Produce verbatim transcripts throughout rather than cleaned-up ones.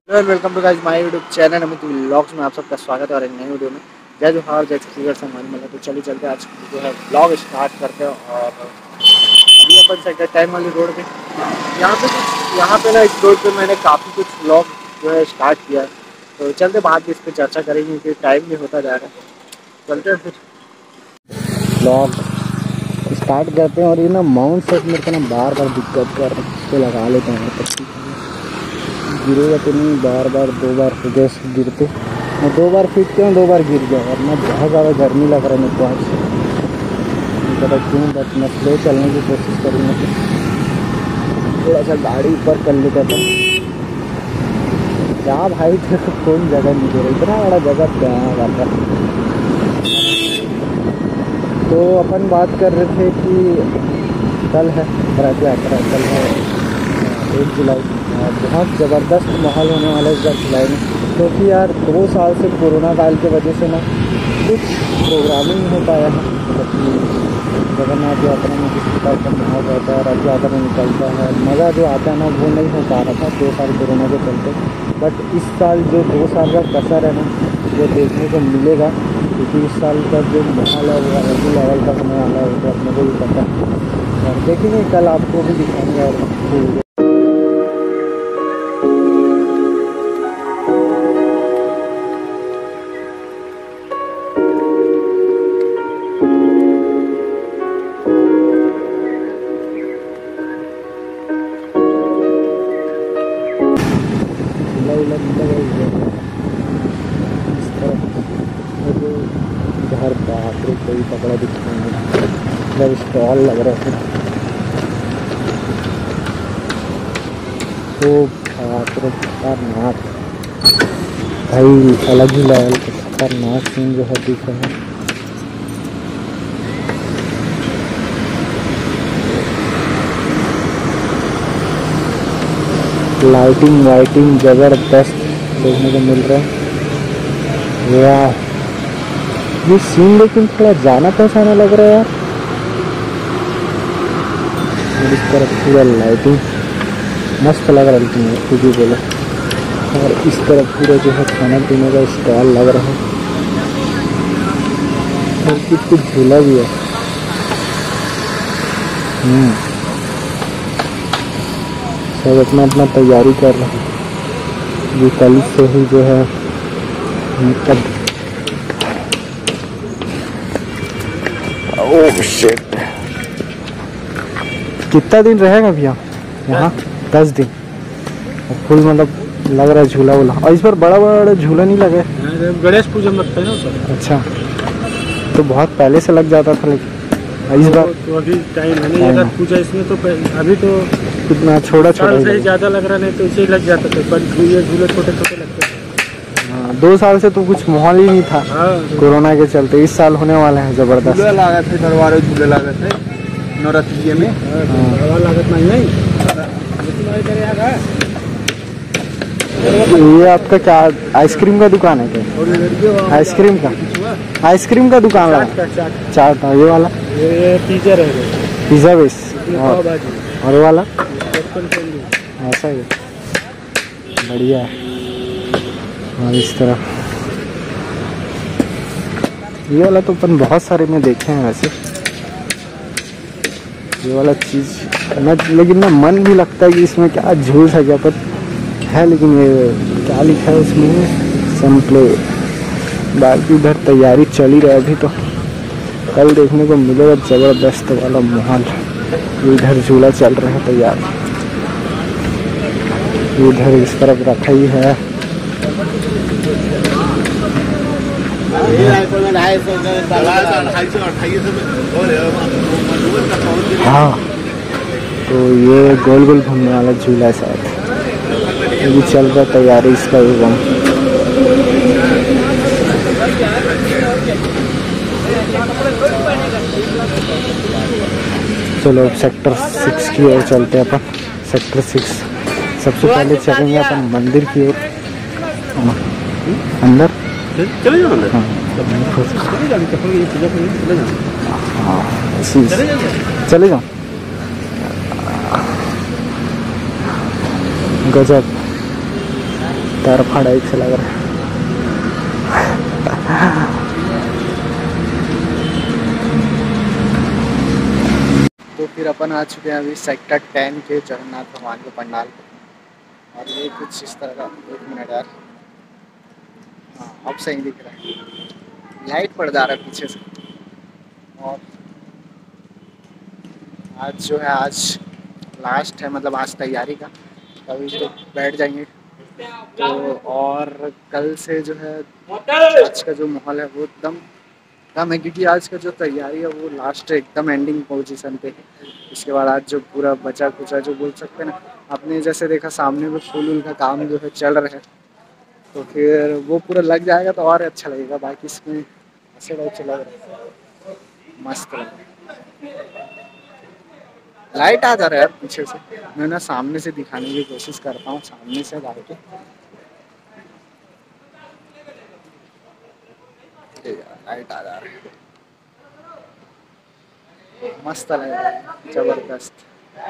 Welcome to guys my YouTube channel Amit vlogs में आप सबका स्वागत है। और एक नई वीडियो में जय जोहार जय छत्तीसगढ़ से हमारी मतलब तो चलिए चलते आज जो है व्लॉग स्टार्ट करते हैं। और अभी अपन सेक्टर टाइम वाली रोड पे यहाँ पे कुछ यहाँ पे ना इस रोड पे मैंने काफ़ी कुछ व्लॉग जो है स्टार्ट किया है, तो चलते बाद में इस पर चर्चा करेंगे क्योंकि टाइम भी होता जा रहा है। चलते हैं फिर व्लॉग स्टार्ट करते हैं। और ये ना माउंट सेट मेरे को ना बार बार दिक्कत कर रहा है, इसको लगा लेते हैं पत्ती गिरेगा तो नहीं। बार बार दो बार गैस गिरते मैं दो बार फीटते हूँ, दो बार गिर गया। और मैं बहुत ज़्यादा गर्मी लग रहा है मेरे को आज, नहीं पता क्यों, बट मैं स्लो चलने की कोशिश करूँगा। थोड़ा सा गाड़ी ऊपर कर लेता था क्या भाई, तेरे कौन जगह नहीं दे रहा, इतना बड़ा जगह क्या करता। तो अपन बात कर रहे थे कि कल है रथ यात्रा, कल है एक जुलाई। बहुत ज़बरदस्त माहौल होने वाला है इस बार जुलाई में, क्योंकि तो यार दो साल से कोरोना काल के वजह से ना कुछ प्रोग्रामिंग नहीं हो पाया है। जगन्नाथ यात्रा में किस प्रकार का माहौल रहता है, रथ यात्रा में निकलता है, मज़ा जो आता है ना वो नहीं हो पा रहा था दो साल कोरोना के चलते। बट इस साल जो दो साल का कसर है ना वो देखने को मिलेगा, क्योंकि इस साल का जो माहौल है वो अलग ही लेवल का होने वाला है, तो अपने को भी पता है। और देखेंगे कल आपको भी दिखाएंगे। और घर बाप रे कोई पकड़ा दिखाएंगे, जब स्टॉल लग रहे थे तो बाप रे खतरनाक भाई, अलग ही लेवल के खतरनाक सीन जो है दिख रहे हैं। लाइटिंग वाइटिंग जबरदस्त देखने को मिल रहा है। वाह ये सीन लेकिन थोड़ा जाना पहचाना लग रहा है यार। और इस तरफ पूरा लाइटिंग मस्त लग रहा है, लेकिन खुद ही बोला। और इस तरफ पूरा जो है खाना पीने का स्टॉल लग रहा है, और कुछ कुछ झूला भी है। हम्म सब अपना अपना तैयारी कर रहे हैं, ये कल से ही जो है कब ओह शिट। कितना दिन रहेगा भैया यहाँ? दस दिन। फुल मतलब लग रहा है झूला वूला। और इस पर बड़ा बड़ा झूला नहीं लगा है, गणेश पूजन लगता है ना सर। अच्छा, तो बहुत पहले से लग जाता था, लेकिन इस बार तो अभी टाइम है नहीं। अगर पूजा इसमें तो अभी तो कितना छोटा छोटा से ज़्यादा लग रहा, नहीं तो इसे लग जाता था, पर ये झूले छोटे छोटे लगते थे। हाँ, दो साल से तो कुछ माहौल ही नहीं था। हाँ, कोरोना के चलते। इस साल होने वाले हैं जबरदस्त। झूले लगा थे, दरबार झूले लगा थे नवरात्रि में। हाँ लागत नहीं नहीं ये आपका क्या आइसक्रीम का दुकान है क्या? आइसक्रीम का आइसक्रीम का दुकान लगा, चाट था ये वाला। ये पिज्जा रहेगा, पिज्जा बेस। और, और वाला ऐसा ही बढ़िया है। और इस तरह ये वाला तो अपन बहुत सारे में देखे हैं वैसे, ये वाला चीज़ मैं, लेकिन ना मन भी लगता है कि इसमें क्या झूल सा क्या पर है, लेकिन ये क्या लिखा है इसमें सैम्पले। बाकी इधर तैयारी चल ही रहा है अभी, तो कल देखने को मिलेगा ज़बरदस्त वाला माहौल। इधर झूला चल रहा है तैयार, इधर इस तरफ रखा ही है। हाँ, तो ये गोल गोल घूमने वाला झूला है शायद, ये भी चल रहा तैयारी इसका एवं। चलो सेक्टर सिक्स की ओर चलते हैं अपन। सेक्टर सिक्स सबसे पहले चलेंगे अपन मंदिर की ओर। अंदर चले जाओ अंदर। हाँ चले जाओ। गजब तरफा टाइप से लग रहा है। तो फिर अपन आ चुके हैं अभी सेक्टर टेन के जगन्नाथ भगवान के पंडाल पे, और ये कुछ इस तरह का। एक मिनट यार, हाँ अब सही दिख रहा है, लाइट पड़ जा रहा है पीछे से। और आज जो है, आज लास्ट है, मतलब आज तैयारी का, अभी तो बैठ जाएंगे। तो और कल से जो है आज का जो माहौल है वो एकदम कम है, क्योंकि आज का जो तैयारी है वो लास्ट एकदम एंडिंग पोजीशन पे है। इसके बाद आज जो पूरा बचा कुचा जो बोल सकते हैं ना, आपने जैसे देखा सामने में फूल उल का काम जो है चल रहा है, तो फिर वो पूरा लग जाएगा तो और अच्छा लगेगा। बाकी इसमें ऐसे टाइप से लग रहा है, मस्त लग रहा है। लाइट आ जा रहा है यार पीछे से, मैं ना सामने से दिखाने की कोशिश करता हूँ, सामने से लाइट लाइट आ जा रहा है, मस्त लग रहा है, जबरदस्त।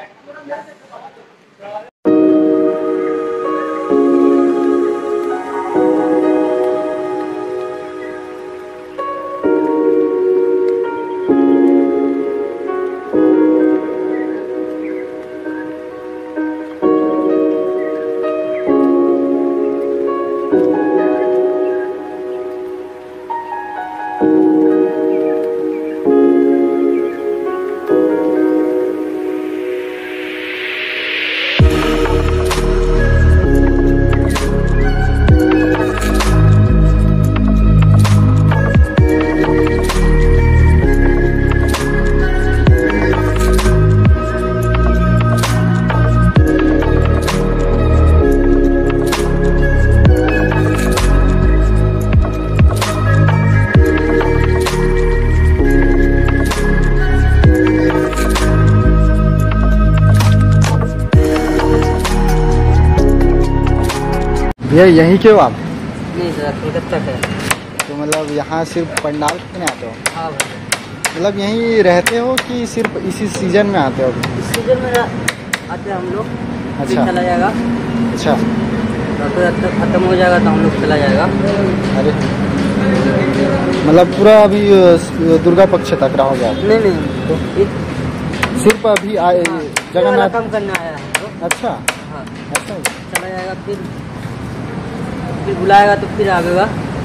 भैया यहीं के हो आप? नहीं सर, कलकत्ता का है। तो मतलब यहाँ सिर्फ पंडाल कितने आते हो? हाँ भाई, मतलब यहीं रहते हो कि सिर्फ इसी सीजन में आते हो? इस सीजन में आते हैं हम लोग। फिर अच्छा चला जाएगा, अच्छा। रथयात्रा खत्म हो जाएगा तो हम लोग चला जाएगा। अरे मतलब पूरा अभी अ, दुर्गा पक्ष तक रहोगे आप? नहीं नहीं, तो फिर सिर्फ अभी आए हाँ, जगन्नाथ? कम करना आया है तो। अच्छा हाँ, ऐसा है। चला जाएगा, फिर फिर बुलाएगा तो फिर आएगा।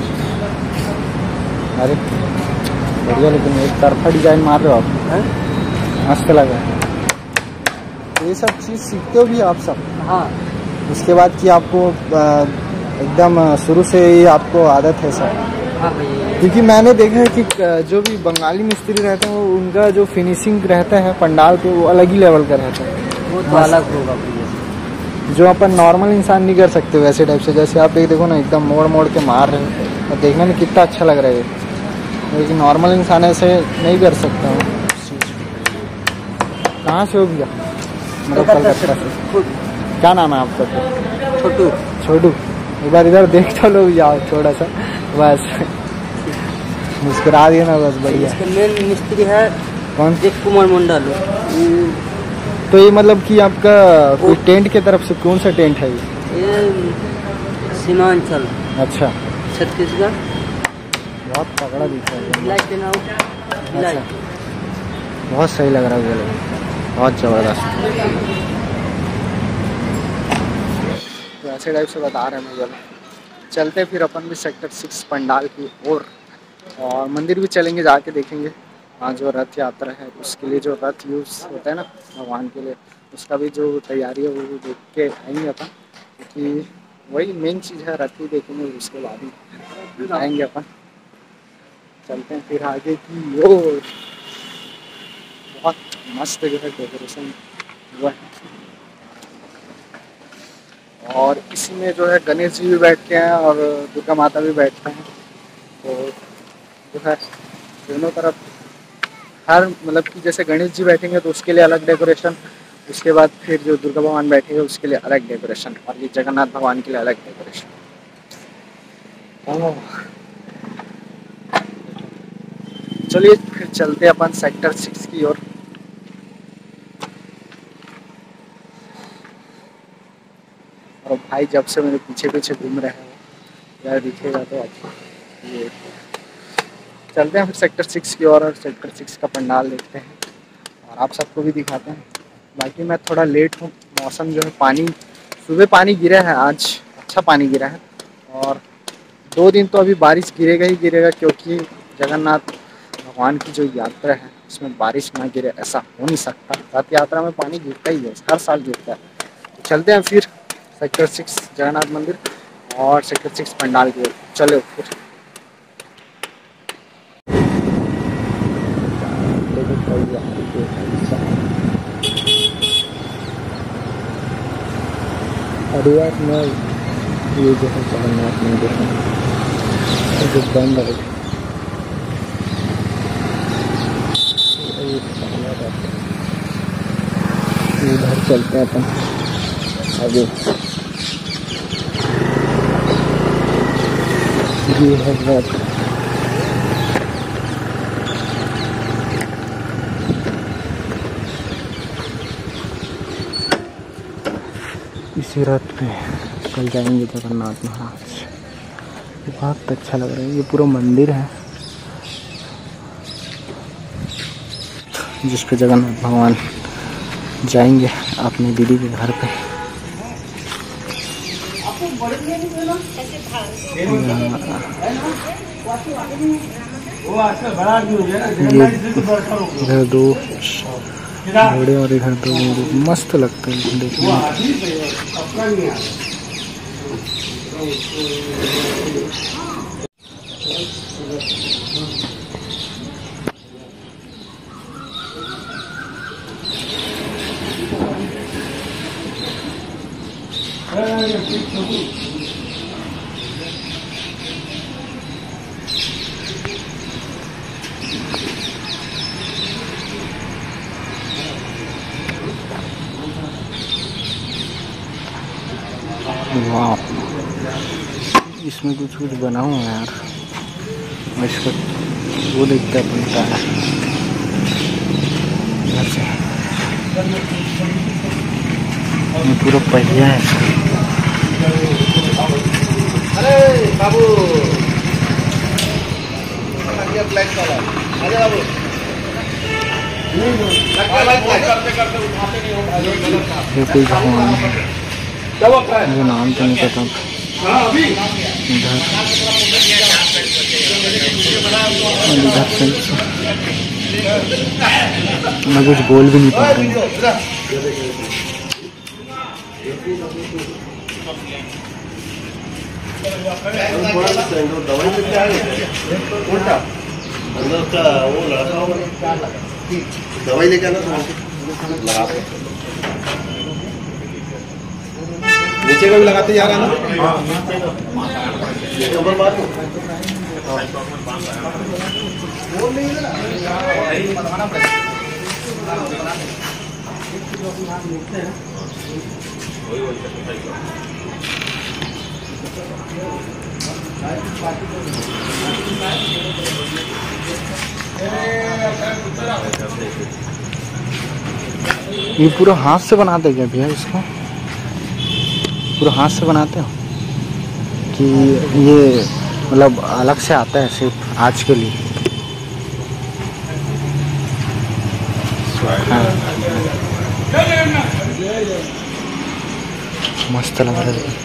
अरे बढ़िया, लेकिन एक तरफा डिजाइन मार रहे हो आप, हाँ? मस्त लगा। तो ये सब चीज़ सीखते हो भी आप सब? हाँ उसके बाद कि आपको अ, एकदम शुरू से ही आपको आदत है सब? हाँ भैया, क्योंकि मैंने देखा है कि अ, जो भी बंगाली मिस्त्री रहते हैं वो उनका जो फिनिशिंग रहता है पंडाल पे वो अलग ही लेवल का रहता है। वो तो अलग होगा भैया, जो अपन नॉर्मल इंसान नहीं कर सकते वैसे टाइप से। जैसे आप एक देखो ना, एकदम मोड़ मोड़ के मार रहे हैं और देखने में कितना अच्छा लग रहा है ये, लेकिन नॉर्मल इंसान ऐसे नहीं कर सकता हूँ। कहाँ से हो भैया? मतलब कलकत्ता कलकत्ता से। खुद क्या नाम है आपका? छोटू। छोटू। एक बार इधर देख तो लो भैया थोड़ा सा, बस मुस्कुरा दिए ना, बस बढ़िया। इसका मेन मिस्त्री है कौन? देव कुमार मंडल। तो ये मतलब कि आपका कोई टेंट की तरफ से, कौन सा टेंट है ये? ये सीमांचल अच्छा, छत्तीसगढ़। बहुत तगड़ा दिख रहा है। लाइट देना हो, लाइट। अच्छा, बहुत सही लग रहा है बोले, बहुत ज़बरदस्त। तो ऐसे टाइप से बता रहे हैं मुझे। चलते फिर अपन भी सेक्टर सिक्स पंडाल की ओर, और मंदिर भी चलेंगे, जाके देखेंगे वहाँ जो रथ यात्रा है उसके लिए जो रथ यूज़ होता है ना भगवान के लिए, उसका भी जो तैयारी है वो देख के आएंगे अपन, क्योंकि वही मेन चीज़ है, रथ ही देखेंगे उसके बाद ही आएंगे अपन। चलते हैं फिर आगे की ओर। बहुत मस्त जो है डेकोरेशन हुआ है, और इसी में जो है गणेश जी भी बैठते हैं और दुर्गा माता भी बैठते हैं। तो जो है दोनों तरफ हर, मतलब कि जैसे गणेश जी बैठेंगे तो उसके लिए अलग डेकोरेशन, उसके बाद फिर जो दुर्गा भगवान बैठेंगे उसके लिए अलग डेकोरेशन, और ये जगन्नाथ भगवान के लिए अलग डेकोरेशन। चलिए फिर चलते अपन सेक्टर सिक्स की ओर। और भाई जब से मेरे पीछे पीछे घूम रहे हैं, यार दिखेगा तो अच्छा। ये चलते हैं फिर सेक्टर सिक्स की ओर और सेक्टर सिक्स का पंडाल देखते हैं और आप सबको भी दिखाते हैं। बाकी मैं थोड़ा लेट हूँ, मौसम जो है पानी सुबह पानी गिरा है, आज अच्छा पानी गिरा है और दो दिन तो अभी बारिश गिरेगा ही गिरेगा, क्योंकि जगन्नाथ भगवान की जो यात्रा है उसमें बारिश ना गिरे ऐसा हो नहीं सकता। रथ यात्रा में पानी गिरता ही है, हर साल गिरता है। तो चलते हैं फिर सेक्टर सिक्स जगन्नाथ मंदिर और सेक्टर सिक्स पंडाल की ओर, चलो फिर। हरिद्वार में ये जो है जगन्नाथ मंदिर है जो बंद है, इधर चलते हैं अपन आगे। ये है रथ, इसी रथ पे कल जाएंगे जगन्नाथ महाराज। बहुत अच्छा लग रहा है, ये पूरा मंदिर है जिस पे जगन्नाथ भगवान जाएंगे अपनी दीदी के घर पे। ये इधर दो घोड़े और इधर दो घोड़े, मस्त लगता है देखने में। वाह, इसमें कुछ कुछ बना हुआ है यार, इसका वो देखता है बनता है। ये पूरा पहिया है। अरे बाबू अरे बाबू ये कोई भगवान है, मुझे नाम तो नहीं पता। इधर इधर से मैं कुछ बोल भी नहीं पा रहा हूँ। दवाई लेके आना नीचे का भी लगाते जा रहा है ये पूरा हाथ से बनाते क्या भैया? इसको पूरा हाथ से बनाते हो कि ये मतलब अलग से आता है सिर्फ आज के लिए? हाँ। मस्त लग रहा है।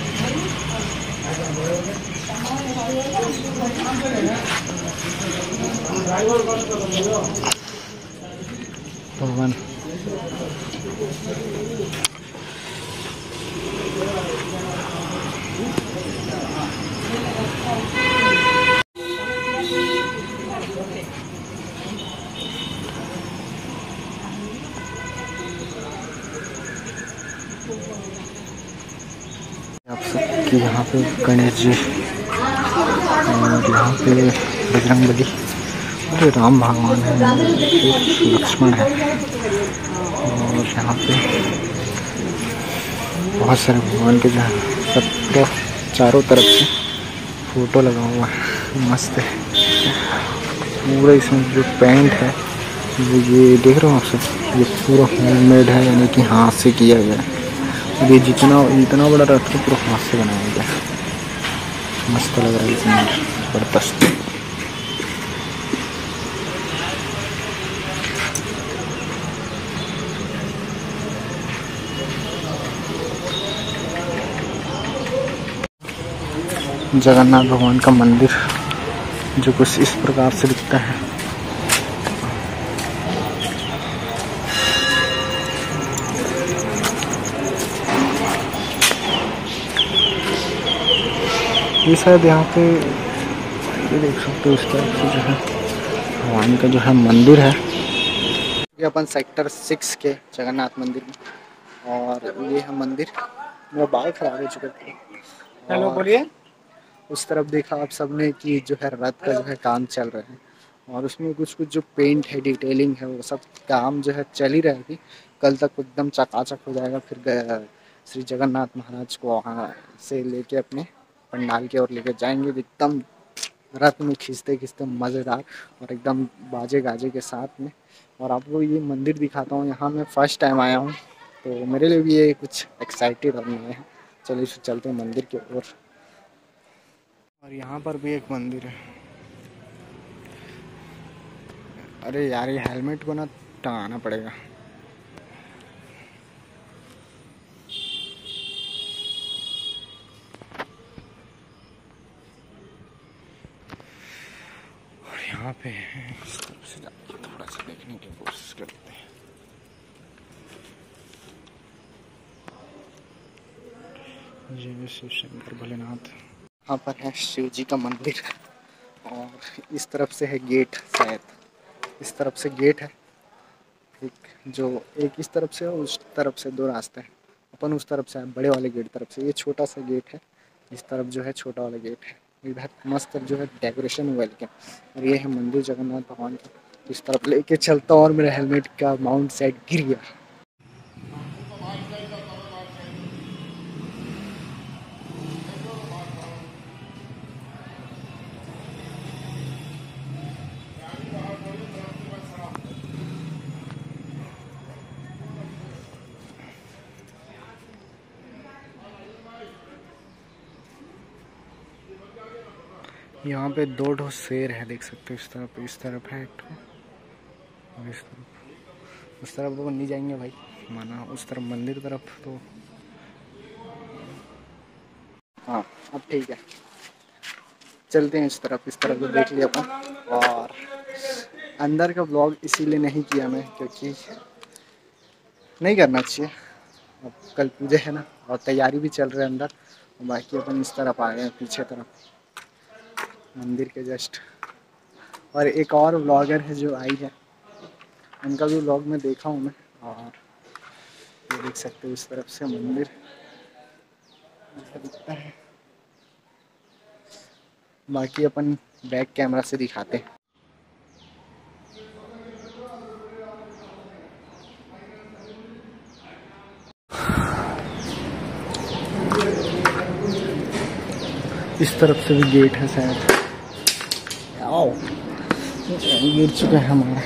भगवान आप सबकी यहाँ पे गणेश जी और यहाँ पे बजरंगबली, अरे राम भगवान है, लक्ष्मण है और यहाँ पे बहुत सारे भगवान के जो है सब चारों तरफ से फोटो लगा हुआ है, मस्त है पूरा। इसमें जो पेंट है ये देख रहे हो आप सब, ये पूरा होममेड है, यानी कि हाथ से किया गया है। ये जितना इतना बड़ा रथ को पूरा हाथ से बनाया गया, मस्त लग रहा है, इतना जबरदस्त। जगन्नाथ भगवान का मंदिर जो कुछ इस प्रकार से दिखता है। ये शायद यहाँ पे ये देख सकते हो इस तरफ से जो है भगवान का जो है मंदिर है। ये अपन सेक्टर सिक्स के जगन्नाथ मंदिर में, और ये है मंदिर। मेरा बाल खराब हो चुका था। हेलो बोलिए। उस तरफ देखा आप सबने कि जो है रथ का जो है काम चल रहा है, और उसमें कुछ कुछ जो पेंट है, डिटेलिंग है, वो सब काम जो है चल ही रहेगी। कल तक एकदम चकाचक हो जाएगा। फिर श्री जगन्नाथ महाराज को वहाँ से लेके अपने पंडाल की ओर लेके जाएंगे, एकदम रथ में खींचते खींचते मज़ेदार और एकदम बाजे गाजे के साथ में। और आपको ये मंदिर दिखाता हूँ। यहाँ मैं फर्स्ट टाइम आया हूँ, तो मेरे लिए भी ये कुछ एक्साइटेड और नए हैं। चलिए चलते हैं मंदिर की ओर। और यहाँ पर भी एक मंदिर है। अरे यार, ये हेलमेट को ना टंगाना पड़ेगा। और यहाँ पे इस तरफ से जाके थोड़ा सा देखने की कोशिश करते हैं। जय शिव शंकर भोलेनाथ। यहाँ पर है शिव जी का मंदिर, और इस तरफ से है गेट। शायद इस तरफ से गेट है, एक जो एक इस तरफ से और उस तरफ से दो रास्ते हैं। अपन उस तरफ से है, बड़े वाले गेट तरफ से। ये छोटा सा गेट है, इस तरफ जो है छोटा वाला गेट है। इधर मस्त जो है डेकोरेशन हुआ है। और ये है मंदिर जगन्नाथ भगवान का। इस तरफ लेके चलता हूँ और मेरा हेलमेट का माउंट साइड गिर गया। यहाँ पे दो ठो शेर है, देख सकते हो। इस तरफ इस तरफ है एक ठो, और इस तरफ उस तरफ तो नहीं जाएंगे भाई, माना उस तरफ मंदिर तरफ तो। हाँ अब ठीक है, चलते हैं इस तरफ। इस तरफ तो देख लिया अपन। और अंदर का ब्लॉग इसीलिए नहीं किया मैं, क्योंकि नहीं करना चाहिए। अब कल पूजा है ना, और तैयारी भी चल रही है अंदर। बाकी अपन इस तरफ आ गए हैं, पीछे तरफ मंदिर के जस्ट। और एक और व्लॉगर है जो आई है, उनका भी व्लॉग में देखा हूँ मैं। और ये देख सकते हो इस तरफ से मंदिर ऐसा दिखता है। बाकी अपन बैक कैमरा से दिखाते हैं। इस तरफ से भी गेट है शायद। आओ, गिर चुका है हमारा।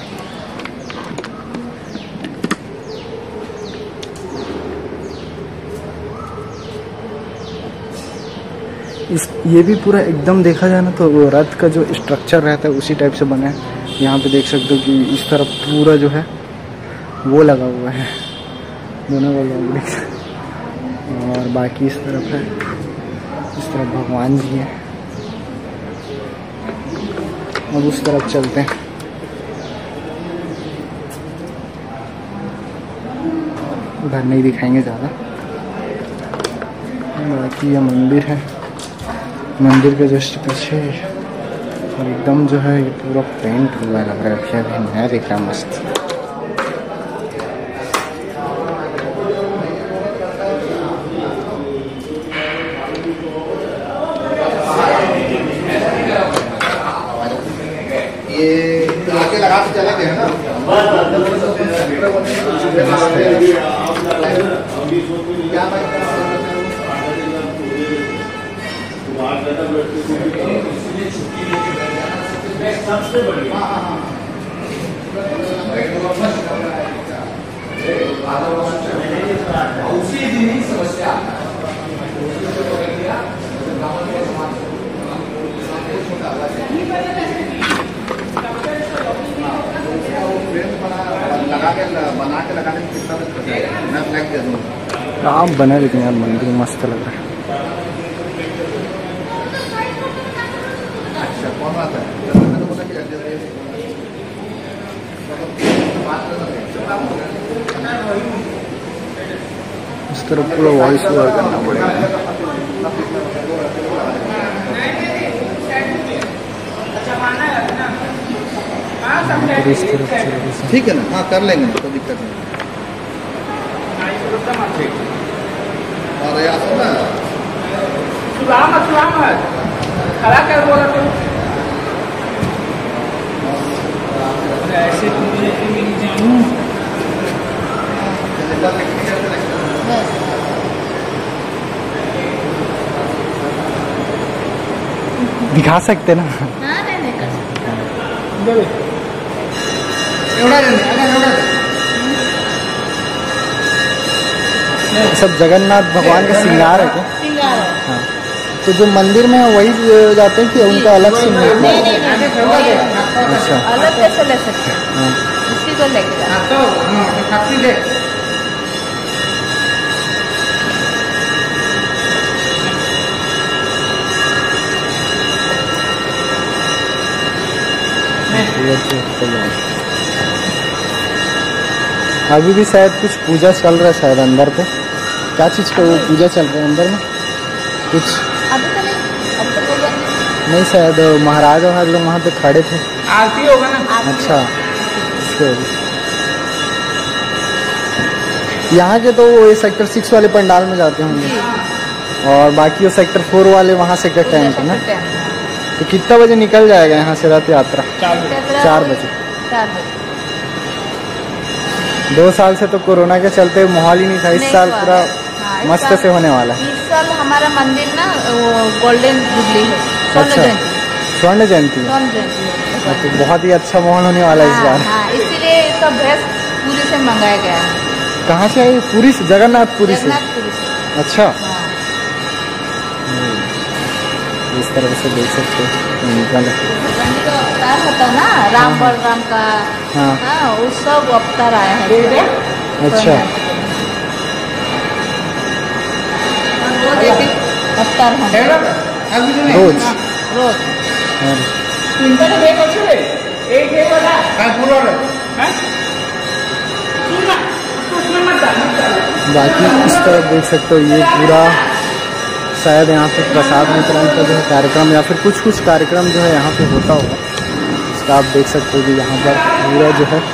इस ये भी पूरा एकदम देखा जाए ना तो वो रथ का जो स्ट्रक्चर रहता है उसी टाइप से बना है। यहाँ पे देख सकते हो कि इस तरफ पूरा जो है वो लगा हुआ है, दोनों का लोग देख सकते। और बाकी इस तरफ है, इस तरफ भगवान जी हैं। अब उस तरफ चलते हैं। उधर नहीं दिखाएंगे ज़्यादा। बाकी ये मंदिर है, मंदिर के जस्ट पीछे। और एकदम जो है ये पूरा पेंट हुआ लग रहा है। अभी नया दिख रहा है, मस्त। ये आगे लगा के चले गए ना। सबसे बढ़िया उसी दिन ही समस्या आप बना लेकिन यार मंदिर मस्त लग रहा है। इस तरफ पूरा वॉइस ओवर करना पड़ेगा। ठीक है ना, हाँ कर लेंगे, कोई दिक्कत नहीं। और यहाँ से ना खड़ा कर बोला तो ऐसे दिखा सकते ना? हाँ नहीं कर सब जगन्नाथ भगवान का श्रृंगार है क्या? सिंगार है। हाँ, तो जो मंदिर में है वही ले जाते हैं कि उनका अलग से मूर्ति है? नहीं नहीं नहीं अच्छा अलग कैसे ले सकते हैं, हाँ। उसी को लेके जाओ। अभी भी शायद कुछ पूजा चल रहा है शायद अंदर पे। क्या चीज़ का वो पूजा चल रहा है अंदर में? कुछ अभी तो नहीं, अब तो बोल रहे नहीं, शायद महाराज वहां लोग वहाँ पे खड़े थे। आरती होगा ना। अच्छा, इसके वजह से। यहाँ के तो वो सेक्टर सिक्स वाले पंडाल में जाते होंगे और बाकी वो सेक्टर फोर वाले वहाँ सेक्टर टेन है ना। तो कितना बजे निकल जाएगा यहाँ से रथ यात्रा? चार बजे। चार बजे। चार बजे दो साल से तो कोरोना के चलते माहौल ही नहीं था। इस नहीं साल हुआ पूरा है। हाँ, इस मस्त साल- से होने वाला है। इस साल हमारा मंदिर ना वो गोल्डन जुबली है, स्वर्ण अच्छा, जयंती स्वर्ण जयंती है। स्वर्ण जयंती है। तो बहुत ही अच्छा माहौल होने वाला है इस हाँ, बार। हाँ, इसीलिए सब ड्रेस पूरी से मंगाया गया है, कहाँ से आई? पूरी से? जगन्नाथपुरी से? जगन्नाथपुरी से। अच्छा, हाँ। इस तरह से देख सकते हो निकल। भगवान का अवतार होता है ना, राम बलराम का। हाँ। हाँ, वो सब अवतार आया है। अच्छा, अवतार है रोज। रोज। हाँ। बाकी इस तरफ देख सकते हो ये पूरा शायद यहाँ पे प्रसाद वितरण का जो है कार्यक्रम या फिर कुछ कुछ कार्यक्रम जो है यहाँ पे होता होगा। इसका आप देख सकते हो कि यहाँ पर पूरा जो है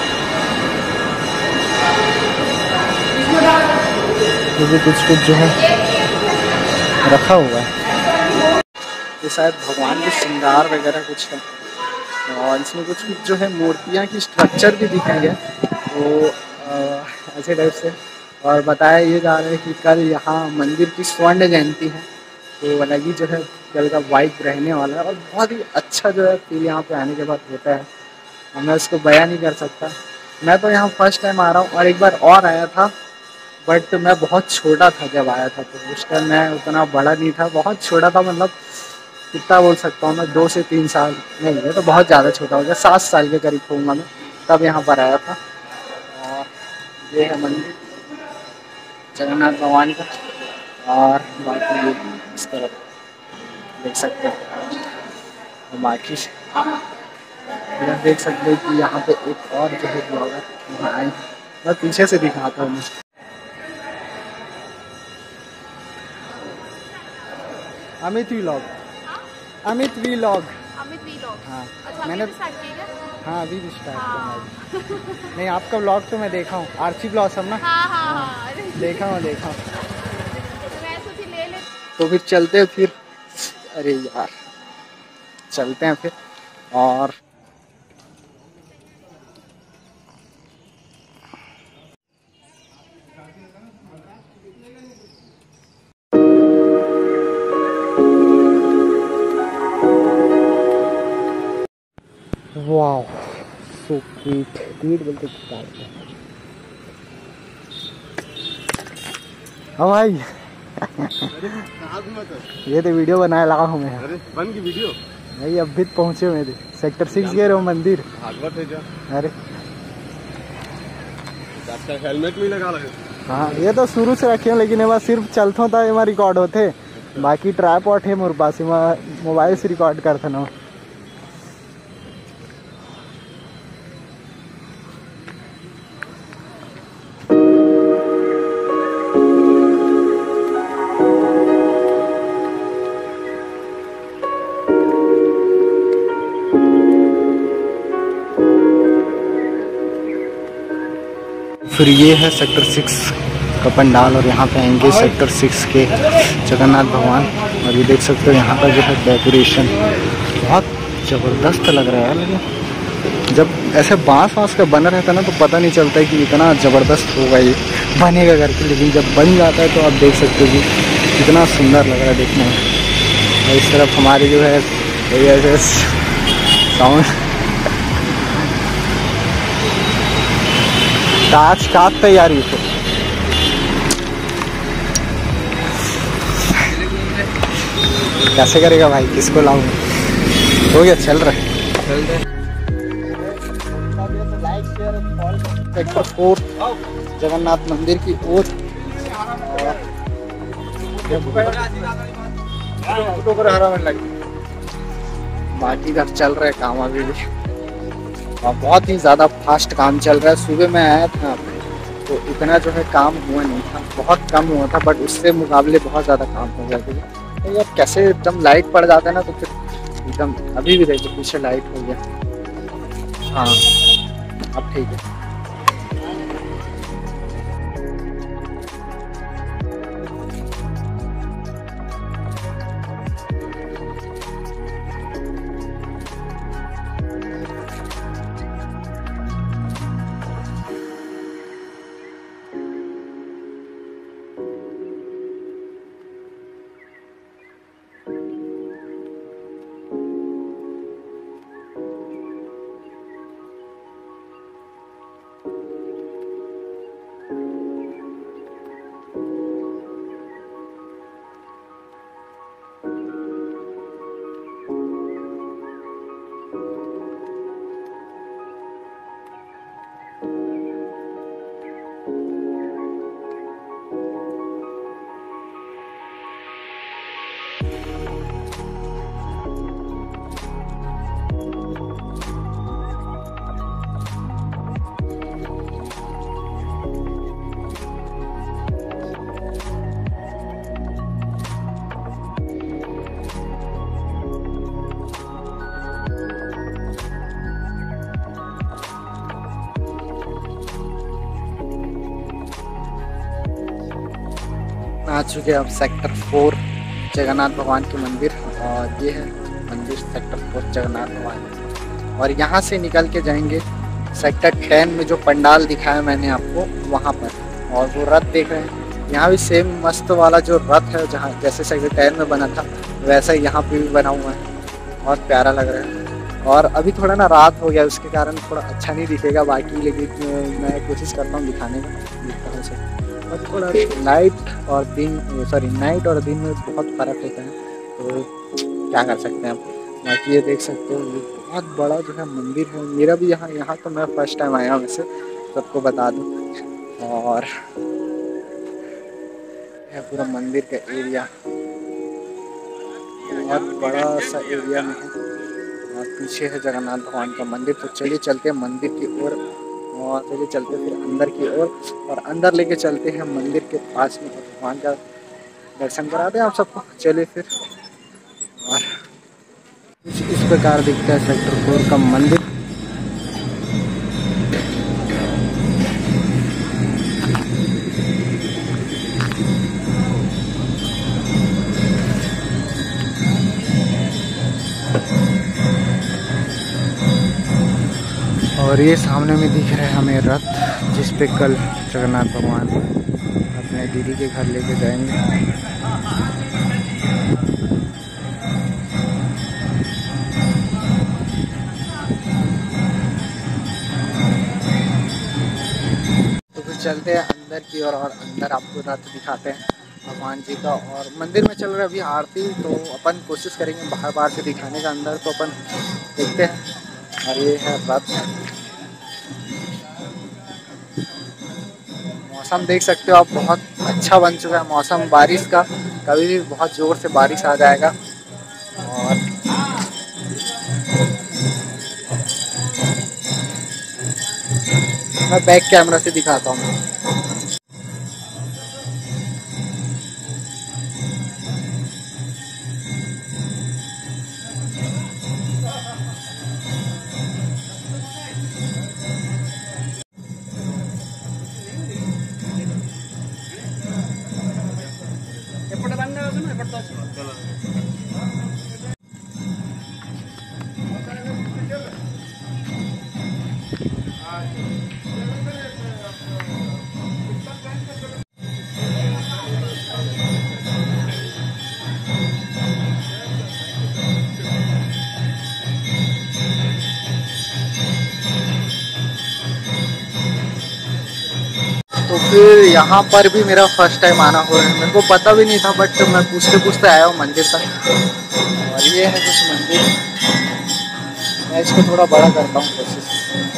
ये भी कुछ कुछ जो है रखा हुआ है। ये शायद भगवान के श्रृंगार वगैरह कुछ है और इसमें कुछ कुछ जो है मूर्तियाँ की स्ट्रक्चर भी दिख रही है वो ऐसे टाइप से। और बताया ये जा रहा है कि कल यहाँ मंदिर की स्वर्ण जयंती है, तो अलग ही जो है कल का वाइब रहने वाला है और बहुत ही अच्छा जो है फील यहाँ पे आने के बाद होता है। मैं उसको बयां नहीं कर सकता। मैं तो यहाँ फर्स्ट टाइम आ रहा हूँ और एक बार और आया था, बट मैं बहुत छोटा था जब आया था। तो उस टाइम मैं उतना बड़ा नहीं था, बहुत छोटा था। मतलब कितना बोल सकता हूँ मैं, दो से तीन साल नहीं है तो बहुत ज़्यादा छोटा हो गया, सात साल के करीब होऊंगा मैं, तब यहाँ पर आया था। और ये है मंदिर जगन्नाथ भगवान का और बाकी ये इस तरफ देख सकते हैं। और बाकी इधर देख सकते हैं कि यहाँ पे एक और जो है ब्लॉगर वहाँ आए, मैं पीछे से दिखाता हूँ। Amit vlog, Amit vlog. Amit vlog. हाँ, अच्छा, मैंने स्टार्ट किया। हाँ अभी भी स्टार्ट करना है। नहीं, आपका व्लॉग तो मैं देखा हूँ, आर्ची ब्लॉसम ना। हाँ हाँ हाँ, देखा हूँ देखा हूँ। मैं सोची ले ले। तो फिर चलते हैं फिर। अरे यार, चलते हैं फिर। और वाओ, सो क्यूट। क्यूट बोलते कितना हाँ भाई। ये तो वीडियो बनाया लगा हूँ मैं। अरे बन की वीडियो भाई अब भी पहुँचे मेरे सेक्टर सिक्स गए रहो मंदिर। भागवत है जो। अरे हेलमेट नहीं लगा लगे। हाँ ये तो शुरू से रखे हैं, लेकिन ये सिर्फ चलता था ये रिकॉर्ड होते, बाकी ट्राईपॉड है मोर पास, मोबाइल से रिकॉर्ड करते ना। फिर ये है सेक्टर सिक्स का पंडाल, और यहाँ पे आएंगे सेक्टर सिक्स के जगन्नाथ भगवान। और ये देख सकते हो यहाँ का जो है डेकोरेशन बहुत ज़बरदस्त लग रहा है। लेकिन जब ऐसे बांस वाँस का बना रहता है ना तो पता नहीं चलता है कि इतना ज़बरदस्त होगा ये बनेगा करके, लेकिन जब बन जाता है तो आप देख सकते हो कि कितना सुंदर लग रहा है देखने में। और इस तरफ हमारे जो है ऐसे साउंड आज का तैयारी है। कैसे करेगा भाई, किसको लाऊं? हो गया, चल रहा है। सेक्टर फोर जगन्नाथ मंदिर की ओर बाकी घर चल रहे काम अभी भी, और बहुत ही ज़्यादा फास्ट काम चल रहा है। सुबह में आया था तो इतना जो है काम हुआ नहीं था, बहुत कम हुआ था, बट उससे मुकाबले बहुत ज़्यादा काम हो जाते थे। तो यार कैसे एकदम लाइट पड़ जाता है ना तो फिर एकदम, अभी भी देखो पीछे लाइट हो गया। हाँ अब ठीक है। आ चुके अब सेक्टर फोर जगन्नाथ भगवान के मंदिर, और ये है मंदिर सेक्टर फोर जगन्नाथ भगवान। और यहाँ से निकल के जाएंगे सेक्टर टेन में जो पंडाल दिखाया मैंने आपको वहाँ पर। और वो रथ देख रहे हैं, यहाँ भी सेम मस्त वाला जो रथ है जहाँ जैसे सेक्टर टेन में बना था वैसा ही यहाँ पे भी बना हुआ है, बहुत प्यारा लग रहा है। और अभी थोड़ा ना रात हो गया उसके कारण थोड़ा अच्छा नहीं दिखेगा बाकी, लेकिन मैं कोशिश करता हूँ दिखाने का जिस तरह से। और थोड़ा नाइट और दिन, सॉरी नाइट और दिन में बहुत फ़र्क होता है, तो क्या कर सकते हैं आप। बाकी ये देख सकते हो ये बहुत बड़ा जो है मंदिर है। मेरा भी यहाँ यहाँ तो मैं फर्स्ट टाइम आया हूँ वैसे, सबको बता दूँ। और है पूरा मंदिर का एरिया, बहुत बड़ा सा एरिया में है। और पीछे है जगन्नाथ भगवान का मंदिर। तो चलिए चलते हैं मंदिर की ओर, और चलिए चलते फिर अंदर की ओर, और अंदर लेके चलते हैं मंदिर के पास में, भगवान का दर्शन कराते हैं आप सबको। चलिए फिर। और कुछ इस प्रकार दिखता है सेक्टर फोर का मंदिर। और ये सामने में दिख रहा है हमें रथ, जिस पे कल जगन्नाथ भगवान अपने दीदी के घर लेके जाएंगे। तो फिर चलते हैं अंदर की ओर, और अंदर आपको रथ दिखाते हैं। अब हनुमान जी का। और मंदिर में चल रहा है अभी आरती, तो अपन कोशिश करेंगे बाहर बाहर से दिखाने का, अंदर तो अपन देखते हैं। और ये है रथ। मौसम देख सकते हो आप, बहुत अच्छा बन चुका है मौसम बारिश का। कभी भी बहुत ज़ोर से बारिश आ जाएगा। और मैं बैक कैमरा से दिखाता हूँ। तो फिर यहाँ पर भी मेरा फर्स्ट टाइम आना हो रहा है, मेरे को पता भी नहीं था, बट मैं पूछते पूछते आया हूँ मंदिर तक। और ये है कुछ मंदिर, मैं इसको थोड़ा बड़ा करता हूँ कोशिश।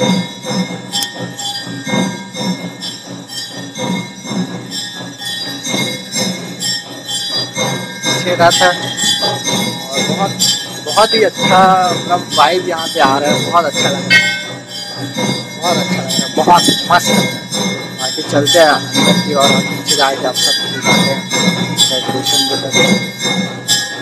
पीछे रथ है और बहुत बहुत ही अच्छा मतलब वाइब यहाँ पे आ रहा है, बहुत अच्छा लग रहा है, बहुत अच्छा लग रहा है, बहुत मस्त। बाकी चलते हैं अंदर की और नीचे जाके आप सब दिखाते हैं डेकोरेशन जो करते हैं।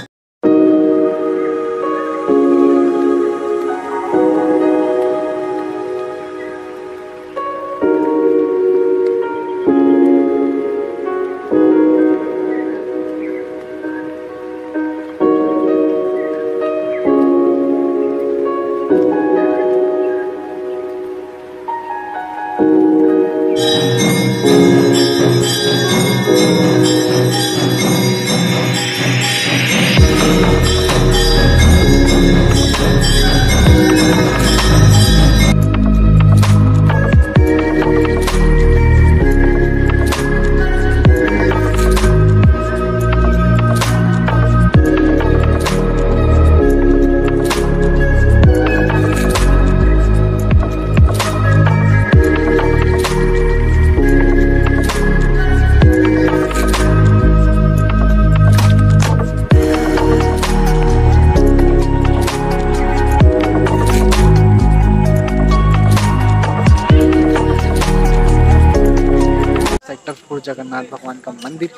सेक्टर फोर जगन्नाथ भगवान का मंदिर,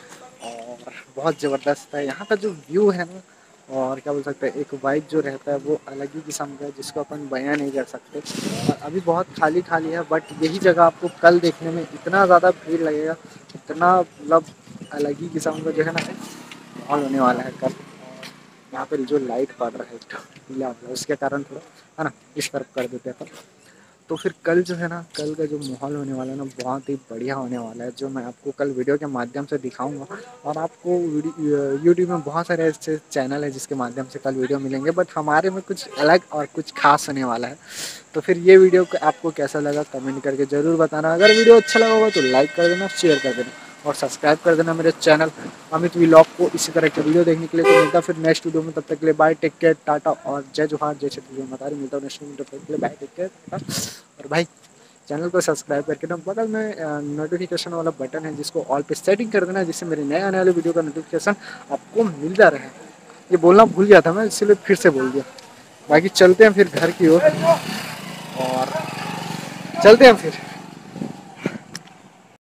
और बहुत ज़बरदस्त है यहाँ का जो व्यू है ना। और क्या बोल सकते हैं, एक वाइब जो रहता है वो अलग ही किस्म का है, जिसको अपन बयां नहीं कर सकते। और अभी बहुत खाली खाली है, बट यही जगह आपको कल देखने में इतना ज़्यादा भीड़ लगेगा, इतना मतलब अलग ही किस्म का जो है ना माहौल होने वाला है कल। और यहाँ पर जो लाइट पड़ रहा है पीला वाला, उसके कारण थोड़ा है ना इस तरफ कर देते हैं अपन। तो फिर कल जो है ना, कल का जो माहौल होने वाला है ना, बहुत ही बढ़िया होने वाला है, जो मैं आपको कल वीडियो के माध्यम से दिखाऊंगा। और आपको यूट्यूब में बहुत सारे ऐसे चैनल है जिसके माध्यम से कल वीडियो मिलेंगे, बट हमारे में कुछ अलग और कुछ खास होने वाला है। तो फिर ये वीडियो आपको कैसा लगा कमेंट करके ज़रूर बताना। अगर वीडियो अच्छा लगा होगा तो लाइक कर देना, शेयर कर देना और सब्सक्राइब कर देना मेरे चैनल अमित व्लॉग को इसी तरह के वीडियो देखने के लिए। तो मिलता फिर नेक्स्ट वीडियो में, तब तक के लिए बाय, टेक केयर, टाटा और जय जोहार, जय छत्तीसगढ़ माता दी। मिलता हूँ नेक्स्ट वीडियो, तब तक के लिए बाय, टेक केयर। और भाई चैनल को सब्सक्राइब करके ना बगल में नोटिफिकेशन वाला बटन है जिसको ऑल पे सेटिंग कर देना, जिससे मेरे नए आने वाले वीडियो का नोटिफिकेशन आपको मिलता रहे। ये बोलना भूल गया था मैं, इसलिए फिर से बोल दिया। बाकी चलते हैं फिर घर की ओर, और चलते हैं फिर।